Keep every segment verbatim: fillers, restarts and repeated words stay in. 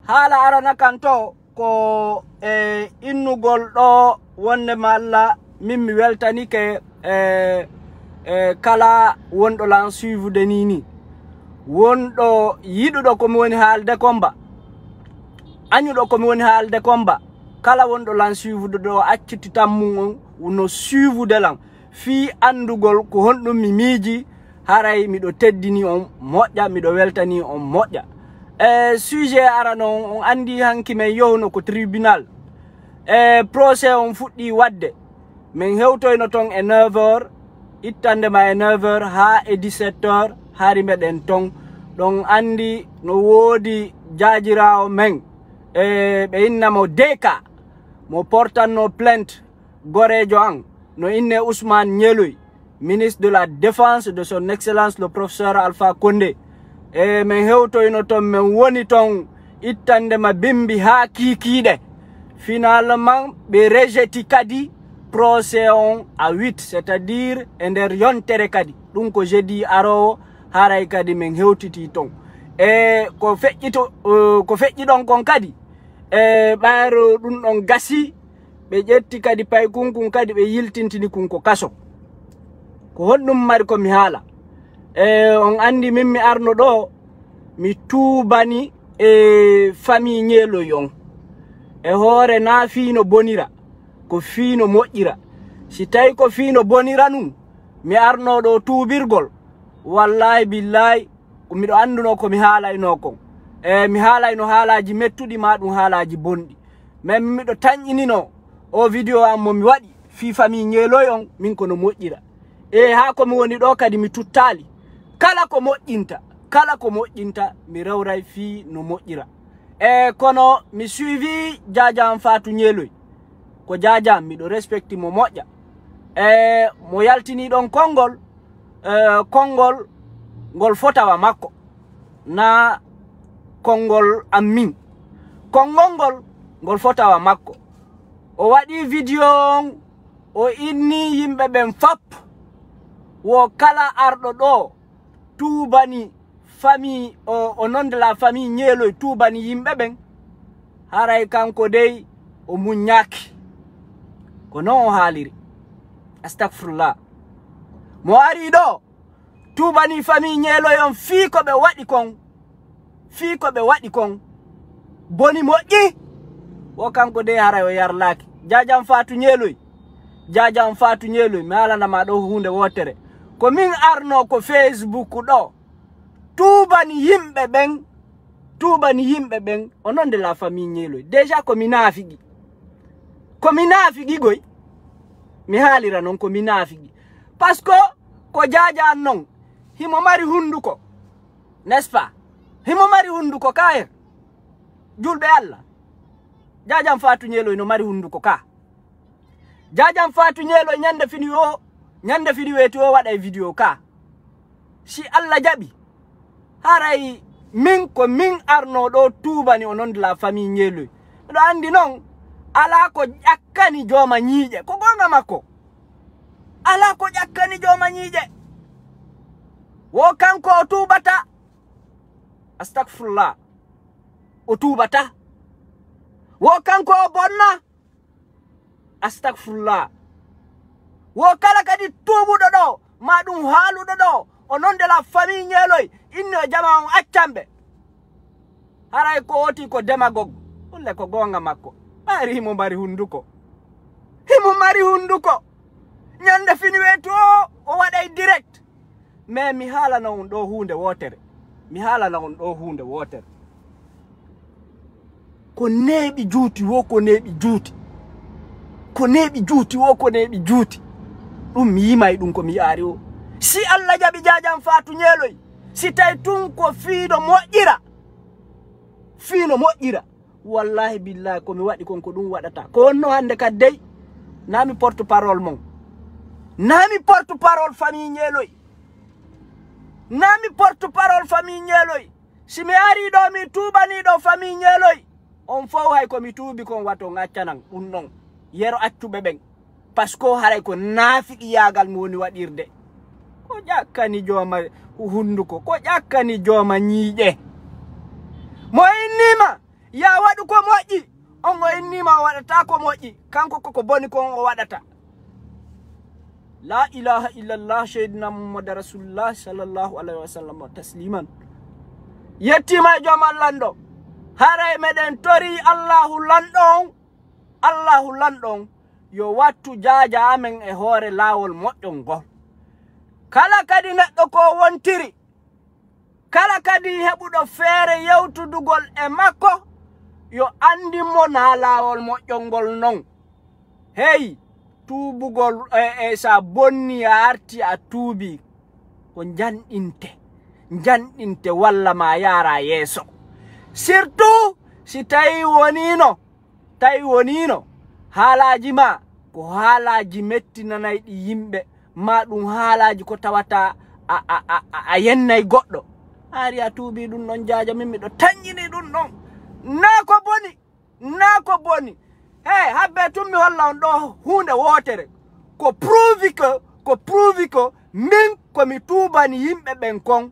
hala arana kanto ko e innugol do wonde malla mimmi weltani ke e e kala wondo lan suivre de nini wondo yidudo ko mi woni haalde komba anyudo ko mi woni haalde komba kala wondo lan suivre do acciti tammu on no suivre de lan fi andugol ko hondum mi miji haray mi do teddini on modja mi do weltani on modja e sujet arano on andi hanki men yowno ko tribunal e procès on fuddi wadde men hewtoyno ton e neuf heures ittande ma e neuf heures ha e dix-sept heures hari meden ton don andi no wodi jaajirawo men e be innamo deka mo portanno plainte gorejo an no inne Ousmane Nyeloy ministre de la défense de son excellence le professeur Alpha Condé e men hewtoyno ton men woni ton ittande ma bimbi ha kikide finalement be rejeti kadi procès on à huit c'est-à-dire ender yontere kadi dum ko jeudi aro haray kadi men hewtiti ton e ko feƴƴito uh, ko feƴƴi don kon kadi e ɓaaro dum don gasi be jetti kadi pay kunkun kadi be yiltintini kunko kaso ko hondum mari ko mi hala e on andi min mi arno do mi tubani e famille Nyeloy on e hore na fino bonira ko fino moƴƴira si tay ko fino bonira nun mi arno do tubirgol wallahi billahi ko mi do anduno ko mi haalayno kon e mi haalayno haalaji mettudi ma dum haalaji bondi men mi do tanƴinino o video am mo mi wadi fi famille Nyeloy on min ko no moƴƴira e ha ko mi woni do kadi mi tuttali kala ko moƴƴinta kala ko moƴƴinta mi rewray fi no moƴƴira e kono mi suivi Jajam Fatou Nyeloy ko Jajam mi do respecti mo moƴƴa e mo yaltini don kongol e kongol gol fotawa makko na kongol ammin kongol gol gol fotawa makko o wadi video o inni yimbe ben fap wo kala ardo do tubani famille o, o non de la famille Nyeloy tubani yimbe ben haray kanko dey o munyaki ko non o haliri astaghfirullah mo ari do tubani famille Nyeloy on fi ko be wadi kon fi ko be wadi kon boni moƴƴi wo kanko dey haray o yarlaki Jajam Fatou Nyeloy Jajam Fatou Nyeloy mi alana ma do hunde wotere ko min arno ko Facebook do tubani yimbe ben tubani yimbe ben o non de la famille Nyeloy déjà ko minafigi ko minafigi goy mi halira non ko minafigi parce que ko Jaja non himo mari hunduko n'est-ce pas himo mari hunduko kaer julbe Allah Jajam Fatou Nyeloy no mari hunduko ka Jajam Fatou Nyeloy nyande fini o nyande fini weti o wada video ka si Allah jabi haray min ko min arno do tubani onon de la famille Nyeloy do andi non ala ko jakkani joma nyiije ko gonga makko ala ko jakkani joma nyiije wo kanko o tubata astaghfirullah o tubata wo kanko o bonna astaghfirullah wo kala kadi tubudo do ma dum haaludo do onon de la famille Nyeloy inno jama on accambe haray ko oti ko demagogue ulle ko gonga makko bari himo mari hunduko himo mari hunduko nyande fini weto o waday direct mais mi hala na on do hunde wotere mi hala na on do hunde wotere ko nebi juuti wo ko nebi juuti ko nebi juuti wo ko nebi juuti dum mi yimay dum ko mi ari o si Allah jabi Jajam Fatou Nyeloy si tay tun ko fiido moƴƴira fiino moƴƴira wallahi billahi ko mi wadi kon ko dum wadata ko wonno hande kadday nami porte parole mon nami porte parole famille Nyeloy nami porte parole famille Nyeloy si mi ari do mi tubani do famille Nyeloy on fo hay ko mi tubi kon wato ngaccanan dum non yero accube ben parce que haray ko nafi yagal mo woni wadirde ko jakkani joma hunduko ko jakkani joma nyiije mo innima ya wadu ko moƴƴi on o innima waɗata ko moƴƴi kanko koko boni ko o waɗata. La ilaha illallah sayyidina Muhammad rasulullah sallallahu alaihi wasallam tasliman. Yettima joom Allah ndo haray meɗen tori Allahu lanɗon Allahu lanɗon yo wattu jaaja amen e hoore laawol moƴƴol ngol. Kala kadi neɗɗo ko wontiri, kala kadi heɓuɗo feere yewtudugol e makko yo andimo na laawol moƴƴol ngol non. Hey, tuubugol e, e sa bonni a arti a tuubi ko janɗinte janɗinte walla ma yara yeeso. Surtout si tawi wonino tawi wonino haalaji ma ko haalaji mettinanayɗi yimɓe ma ɗum haalaji ko tawata a, a, a, a yennay goɗɗo. Ari a tuubi ɗum ɗon jaaja min miɗo taññini ɗum ɗon na ko boni na ko boni. Hey, habbe tummi holla on ɗo hunde wotere ko prouvi ko ko prouvi ko min komi tuubani yimɓe ɓen kon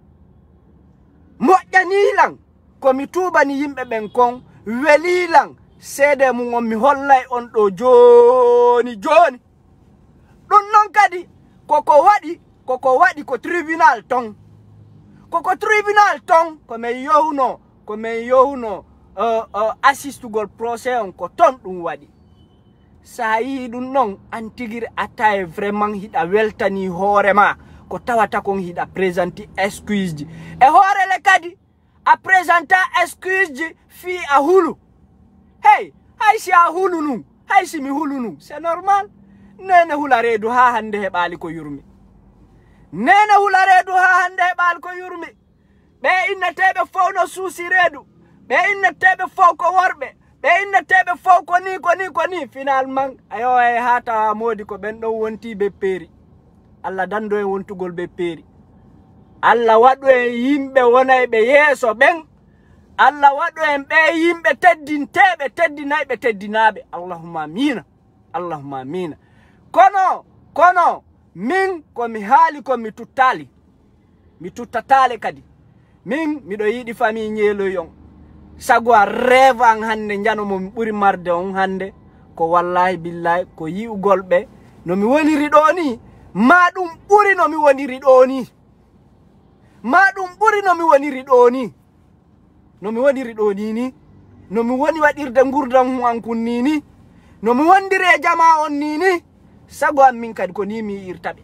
moƴƴanilan komi tuubani yimɓe ɓen kon welilan seede mum on mi hollay on ɗo joni joni. Ɗum non kadi koko waɗi koko waɗi ko tribunal ton koko tribunal ton ko min yohuno ko min yohuno uh, uh, assistugol procès on ko ton ɗum waɗi. Sa yi ɗum non an tigiri attaye vraiment hiɗa weltani hoorema ko tawata kon hiɗa présenti excuse ji e hoorele kadi a présenta excuse ji fi a hulu. Hey, hay si a hulu nun hay si mi hulu nun c'est normal. Nene hula reedu ha hande heɓali ko yurmi nene hula reedu ha hande heɓali ko yurmi. Ɓe inneteɓe fof no suusi reedu, ɓe inneteɓe fof ko worɓe, ɓe inneteɓe fof ko ni ko ni ko ni finalement ayo e ha tawa modi ko ɓen ɗon wonti ɓe peeri. Allah dando en wontugol ɓe peeri. Allah waɗu en yimɓe wonay ɓe yeeso ɓen. Allah waɗu en ɓe yimɓe teddinteɓe teddinayɓe teddinaɓe. Allahumma amina Allahumma amina. Kono kono min ko mi haali ko mi tuttali mi tuttatale kadi min miɗo yiɗi famille ñeeloyon sago a rêve an hande janomo mi ɓuri marde on hande ko wallahi billahi ko yi'ugol ɓe no mi woniri ɗo ni ma ɗum ɓuri no mi woniri ɗo ni ma ɗum ɓuri no mi woniri ɗo ni no mi woniri ɗo ni ni no mi woni waɗirde gurdam huwankun ni ni no mi wondiri e jama on ni ni sago am min kadi ko ni mi irtaɓe.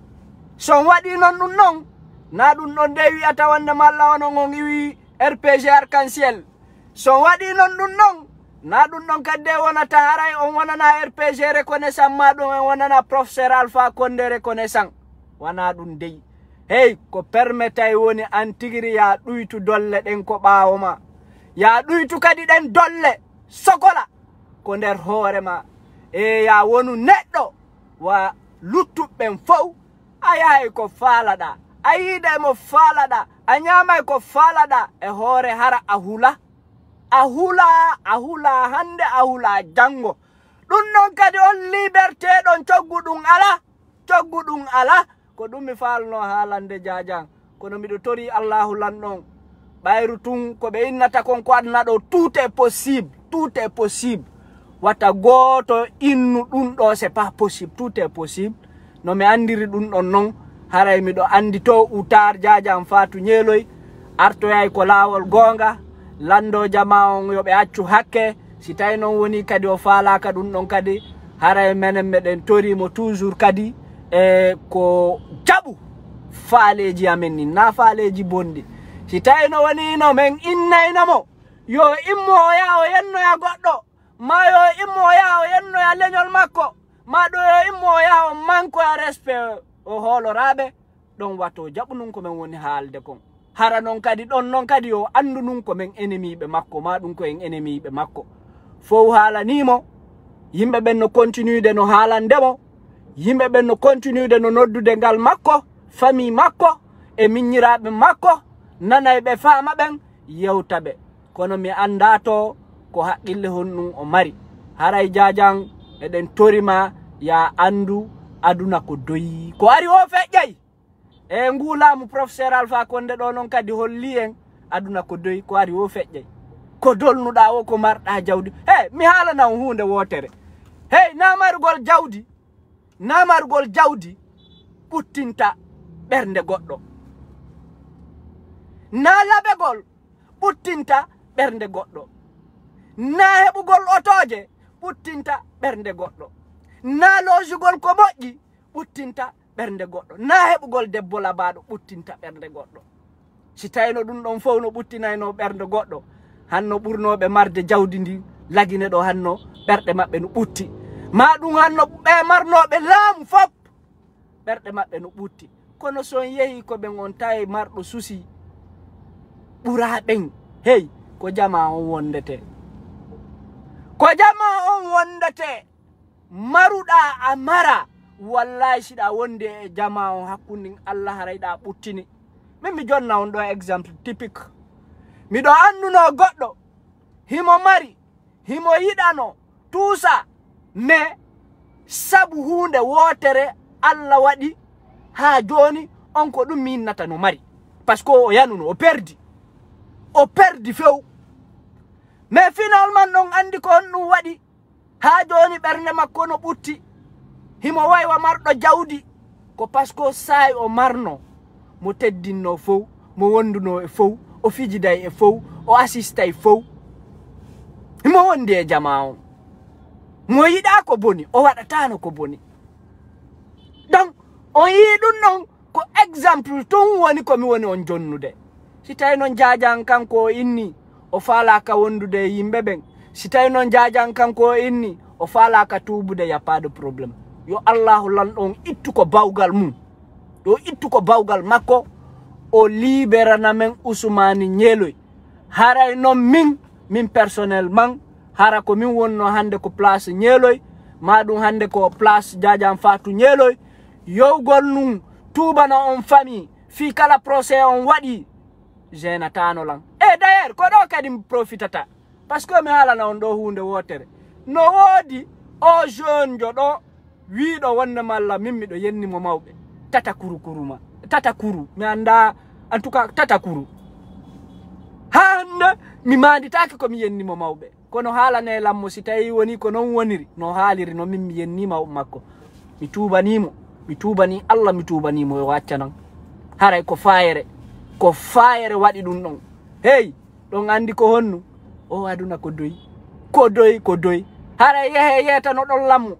Son waɗi non ɗum non na ɗum ɗon nde wi'ata wonde malla onon on iwi R P G arc-en-ciel. Son waɗi non ɗum non na ɗum ɗon kadi wonata haray on wonana R P G reconnaissant ma ɗum en wonana professeur Alpha Condé reconnaissant wana ɗum dey. Hey, ko permetay woni an tigiri ya ɗuytu dolle ɗen ko ɓaawo ma ya ɗuytu kadi ɗen dolle sokola ko nder hoore ma e ya wonu neɗɗo wa luttuɓɓen fof a yahay ko faalaɗa a yiiɗa mo faalaɗa a ñaamay ko faalaɗa e hoore hara a hula a hula a hula hande a hula janngo. Ɗum non kadi on liberté ɗon coggu ɗum ala coggu ɗum ala ko ɗum mi faalno haalande jajan kono miɗo tori Allahu lanɗon ɓayru tun ko ɓe innata kon ko adna ɗo tout est possible tout est possible. Wata goto innu ɗum ɗo c'est pas possible tout est possible. No mi andiri ɗum ɗon non haray miɗo andi to utar jajan Fatou Ñeeloy artoyay ko laawol gonga lando jama on yoɓe accu hakke si tawi noon woni kadi o faalaka ɗum ɗon kadi haray menen meɗen torimo toujours kadi e ko jaɓu faaleji amen ni na faaleji bonɗi. Si tawi no woni no men innaynamo yo immoya o yennoya goɗɗo ma yo immoya o yennoya leñol makko ma ɗo yo immoya o manko ya respect o hooloraɓe ɗon wato jaɓu nun ko men woni haalde kon. Hara non kadi ɗon non kadi yo andu nun ko men ennemiɓe makko ma ɗum ko en ennemiɓe makko fof haalanimo yimɓe ɓen no continude no haalandemo yimɓe ɓen no continude no noddude ngal makko famille makko e miññiraɓe makko nanayɓe faama ɓen yewtaɓe kono mi anda to ko haqqille hon ɗum o mari. Haray jajan eɗen torima ya andu aduna ko doyi ko ari o feƴƴay e ngulamu professeur Alpha Condé ɗo non kadi holli en aduna ko doyi ko ari o feƴƴay ko dolnuɗa o ko marɗa jawdi hey mi haalana hunde wotere hey namargol jawdi namargol jawdi ɓuttinta ɓernde goɗɗo na labegol ɓuttinta ɓernde goɗɗo na heɓugol otoje ɓuttinta ɓernde goɗɗo na loojugol ko moƴƴi ɓuttinta ɓernde goɗɗo na heɓugol debbo labaɗo ɓuttinta ɓernde goɗɗo si tawino ɗum ɗon fof no ɓuttinayno ɓernde goɗɗo hanno ɓurnoɓe marde jawdi ndi lagine ɗo hanno ɓerɗe maɓɓe no ɓutti ma ɗum hanno ɓe marnoɓe laamu fop ɓerɗe maɓɓe no ɓutti kono son yehi ko ɓen on tawi marɗo susi ɓura ɓen hey ko jama on wondete ko jama on wondete maruɗa a mara wallahi siɗa wonde e jama on hakkunde Allah harayɗa ɓuttini min mi jonna on ɗo exemple typique miɗo anduno goɗɗo himo mari himo yiɗano tuusa mais sabu hunde wotere Allah waɗi ha joni on ko ɗum minnata no mari par ce que o yanuno o perdi o perdi few mais finalement ɗon andi ko on ɗum waɗi ha joni ɓernde makko no ɓutti himo waywa marɗo jawdi ko par ce que sayi o marno mo teddinno fow mo wonduno e fow o fijiday e fow o assistay fow himo wondi e jama on mo yiɗa ko boni o waɗatano ko boni donc on yi ɗum ɗon ko exemple tun woni komi woni on jonnude si tawi noon jajan kanko o inni o falaka wondude e yimɓe ɓen si tawi noon jajan kanko o inni o falaka tubude ya pas de problème yo allahu lanɗon ittu ko bawgal mum yo ittu ko bawgal makko o libérana men Ousmane Ñeeloy haray noon min min personnellement hara ko min wonno hande ko place Ñeeloy ma ɗum hande ko place Jadian Fatou Ñeeloy yowgol num tubana on famille fi kala procès on waɗi jenatano lan e d'ailleurs ko ɗo kadi mi profitata par ce que mi haalana on ɗo hunde wotere no woodi o jeune jo ɗo wiiɗo wonde malla min miɗo yennimo mawɓe tata kuru kuruma tata kuru mi anda en tout cas tata kuru hande mi manditake komi yennimo mawɓe kono haalane lammo si tawi woni ko non woniri no haaliri no min mi yennima makko mi tubanimo mi tubani Allah mi tubanimo yo waccanan haray ko fayere ko fayere waɗi ɗum ɗon hey ɗon andi ko honnu o aduna ko doyi ko doyi ko doyi haray yehe yetano ɗon lammo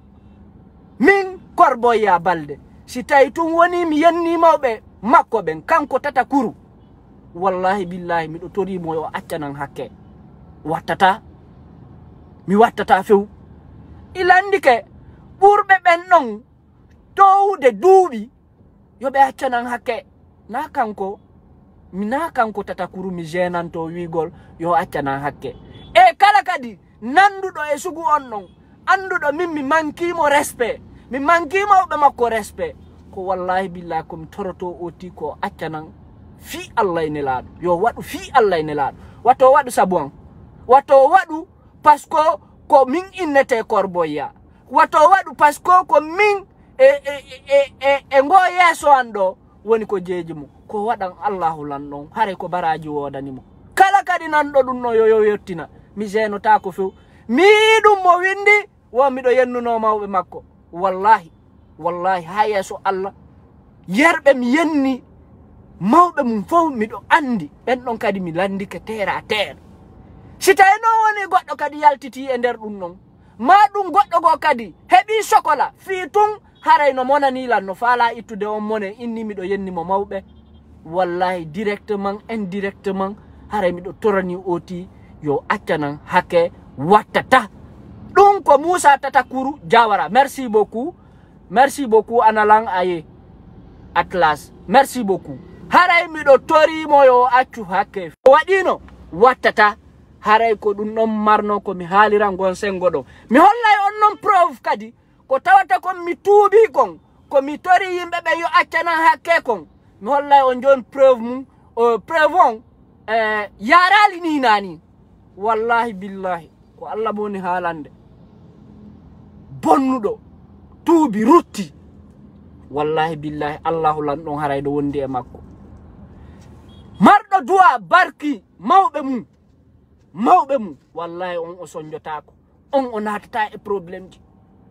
min Korboya Balde si tawi tun woni mi yenni mawɓe makko ɓen kanko tata kuru wallahi billahi miɗo torimo yo accanan hakke wattata mi wattata few ilandike ɓurɓe ɓen ɗon towde duuɓi yoɓe accanan hakke na kanko mi na kanko tata kuru mi gênanto wigol yo accanan hakke e kala kadi nanduɗo e sugu on ɗon anduɗo min mi mankimo respect mi mankimo ɓe makko respect ko wallahi billahi komi toroto oti ko accanan fi Allah e nelaɗo yo waɗu fi Allah e nelaɗo wato waɗu sabu an wato waɗu par ce que ko min innete Korboya wato waɗu par ce que ko min e e e e e ngo yeso an ɗo woni ko jeeji mum ko waɗan Allahu lan ɗon hare ko baraji wodanimo kala kadi nanɗo ɗum no yo yo yettina mi jenota ko few mi ɗum mo windi wo miɗo yennuno mawɓe makko wallahi wallahi ha yeso Allah yerɓe mi yenni mawɓe mum fof miɗo andi ɓen ɗon kadi mi landike terre à terre si tawi noon woni goɗɗo kadi yaltiti e nder ɗum ɗon ma ɗum goɗɗo go kadi heɓi chocolat fi tun haray no monanilan no faala ittude on mone inni miɗo yennimo mawɓe wallahi directement indirectement haray miɗo torani oti yo accanan hakke wattata ɗum ko Moussa Tata Kourou Diawara merci beaucoup merci beaucoup analan aye Atlas merci beaucoup haray miɗo torimo yo accu hakke waɗino wattata haray ko ɗum ɗon marno ko mi haaliran gon sengo ɗo mi hollay on non preuve kadi ko tawata kon mi tuubi kon ko mi tori yimɓe ɓe yo accanan hakke kon mi hollay on joni preuve mum o preuve on eh, yarali ni nani wallahi billahi ko Allah moni haalande bonnuɗo tuubi rutti wallahi billahi Allahu lan ɗon haray ɗo wondi e makko marɗo duwa barki mawɓe mum mawɓe mum wallahi on o soñjotako on o natata e probléme ji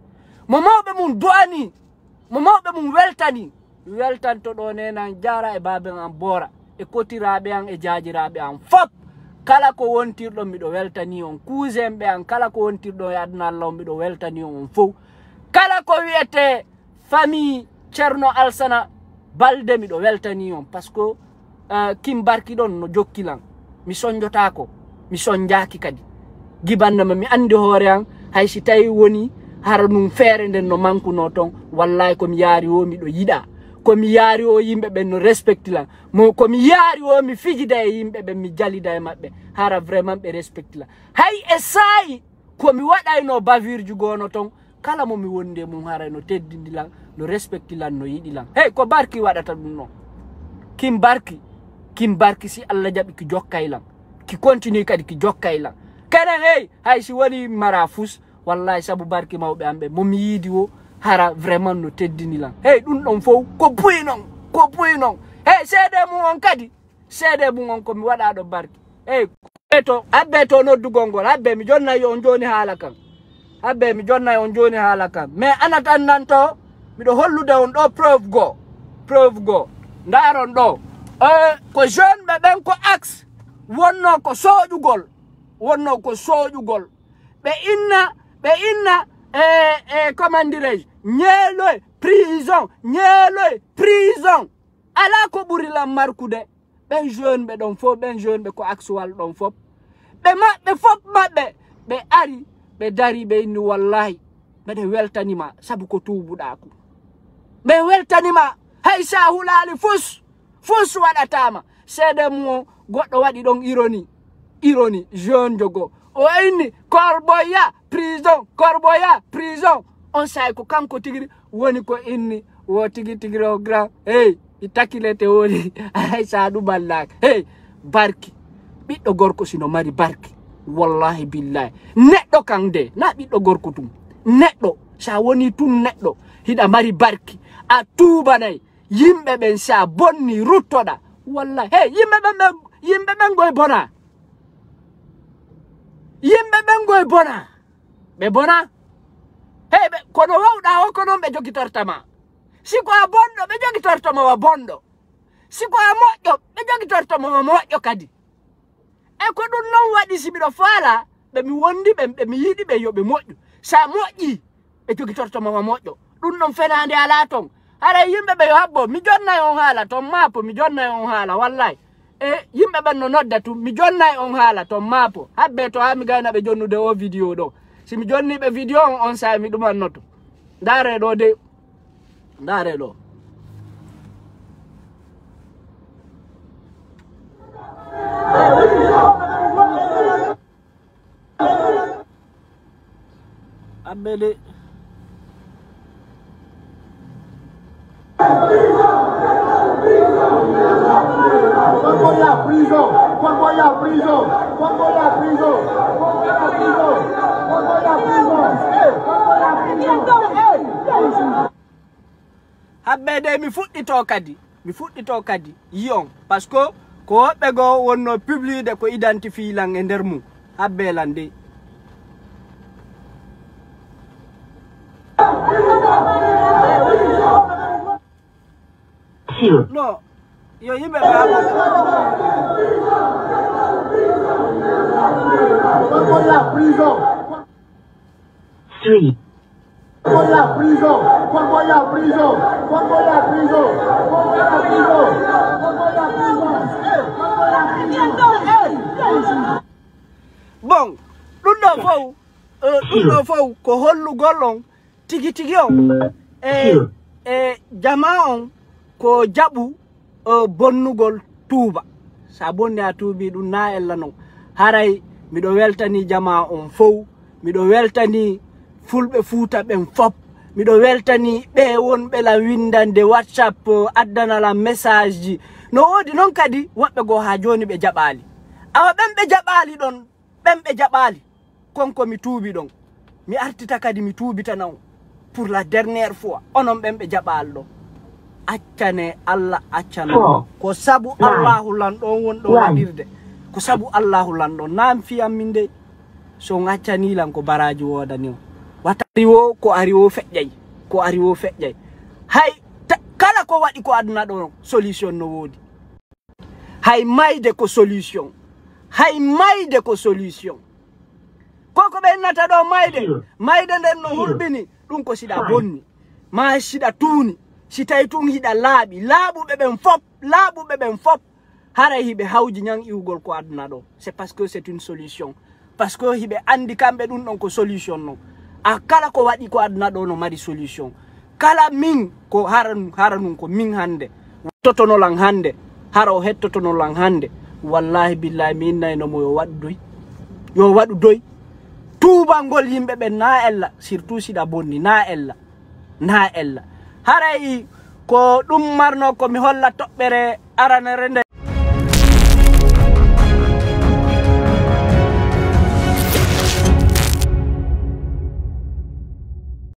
mo mawɓe mum do'ani mo mawɓe mum weltani weltanto ɗo nenan jara e babe an bora e kotiraɓe an e jajiraɓe an fop kala ko wontirɗo miɗo weltani on cousin ɓe an kala ko wontirɗo e aduna Allah miɗo weltani on fof kala ko wiyete famille Ceerno Alsana Balde miɗo weltani on parce que uh, Kim Barki ɗon no jokkilan mi soñjotako mi soñjaki kadi gibannama mi andi hoore an hay si tawi woni hara num feere nden no mankuno ton wallahi komi yaari o miɗo yiɗa komi yaari o yimɓe ɓen no respecte lan mo komi yaari o mi fijida e yimɓe ɓen mi jalida e maɓɓe hara vraiment ɓe respecte lan hay e saayi komi waɗayno bavure gono ton kala mo mi wonde mum hara no teddindi lan no respecte lan no yiɗi lan hey ko Barki waɗata ɗum non Kim Barki Kim Barki si Allah jaɓi ki jokkay lan ki continue kadi ki jokkay lan kenen hey hay si woni mara fus wallahi sabu Barki mawɓe amɓe momi yiidi o hara vraiment no teddini lan hey ɗum ɗon fof ko buyi non ko buyi non hey seede mum on kadi seede mum on komi waɗa ɗo Barki hey to abbe to noddugol ngol abbe mi jonnayi on joni haala kan abbe mi jonnayi on joni haala kan mais anatan nan to miɗo hollude on ɗo preuve go preuve go ndaron ɗo eh ko jeune ɓe ɓen ko axe wonno ko soƴugol wonno ko soƴugol ɓe inna ɓe inna e e comment dirais-je ñeeloy prison ñeeloy prison ala ko ɓuri lam markude ɓen jeune ɓe ɗon fof ɓen jeune ɓe ko axwal ɗon fof ɓe maɓɓe fof maɓɓe ɓe ari ɓe dari ɓe inni wallahi ɓeɗe weltanima sabu ko tubuɗako ɓe weltanima hay sa hulali fus fus waɗatama seede mum goɗɗo waɗi ɗon ironi ironi jeune jogo o inni Korboya prison Korboya prison on say ko kanko tigiri woni ko inni wo tigi tigiri o grand hey i takilete woni ay sa ɗum ballaka hey Barki ɓiɗɗo gorko sino mari barki wallahi billahi neɗɗo kan de na ɓiɗɗo gorko tum neɗɗo sa woni tun neɗɗo hiɗa mari barki a tubanay yimɓe ɓen sa bonni ruttoɗa wallahi hey yimɓe ɓen yimɓe ɓen goye bona yimɓe ɓen goye bona ɓe bona hey ɓe kono wawɗa o ko noon ɓe jogitortama siko a bonɗo ɓe jogitortomawa bonɗo siko a moƴƴo ɓe jogitortomawa moƴƴo kadi e ko ɗum noon waɗi si miɗo faala ɓe mi wondi ɓe ɓe mi yiɗi ɓe yo ɓe moƴƴu sa moƴƴi ɓe jogitortomawa moƴƴo ɗum ɗon fenande ala ton hara yimɓe ɓe yo habbo mi jonnayi on haala ton maapo mi jonnayi on haala wallahi e yimɓe ɓen no nodda tum mi jonnayi on haala ton maapo habbe to ha mi gayna ɓe jonnude o vidéo ɗo si mi jonniɓe vidéo on on sawi mi ɗumannoto ndaare ɗo de ndaare ɗo abbede Korboya prison, Korboya prison, Korboya prison, Korboya prison, Korboya prison, hey, Korboya prison, hey. Habbede mi fuɗɗito kadi, mi fuɗɗito kadi yiyon parce que ko woɓɓe go wonno publide ko identifie lan e nder mum habbe lan de. No, yo yimɓe ɓe haɓo Korboya prison. Three. Korboya prison, Korboya prison, Korboya prison, Korboya prison, Korboya prison. Bon, ɗum ɗo fof ɗum ɗo fof ko hollugol on tigi tigi on e e jama on ko jaɓu bonnugol tuuba sa bonni a tuubi ɗum na ella non haray miɗo weltani jama on fof miɗo weltani fulɓe Fuuta ɓen fop miɗo weltani ɓe wonɓe la windande WhatsApp addana la message ji no wodi noon kadi woɓɓe go ha joni ɓe jaɓali awa ɓen ɓe jaɓali ɗon ɓen ɓe jaɓali konko mi tuubi ɗon mi artita kadi mi tuubitana on pour la dernière fois onon ɓen ɓe jaɓali ɗon accane Allah accano ko sabu Allahu lan ɗon wonɗo waɗirde ko sabu Allahu lando nam fiyam min de so ngaccani lan ko baraji wodani o watari wo ko ari wo fejjay ko ari wo fejjay hay kala ko wadi ko aduna do solution no wodi hay mayde ko solution hay mayde ko solution koko be nata do mayde mayde den no hulbini dum ko sida bonni ma sida tuni sitay tun hida laabi laabu be ben fop laabu be ben fop hara hibe hawji nyang iwgol ko aduna do c'est parce que c'est une solution parce que hibe andi kambe dum don ko solution no a kala ko wadi ko aduna do no mari solution kala min ko haran haranun ko min hande totono lang hande haro hettotono lang hande wallahi billahi min nay no mo yo wadu doy yo wadu doy tuba ngol yimbe be na ella surtout sida bonni na ella na ella haray ko dum marno ko mi holla tobbere arana rende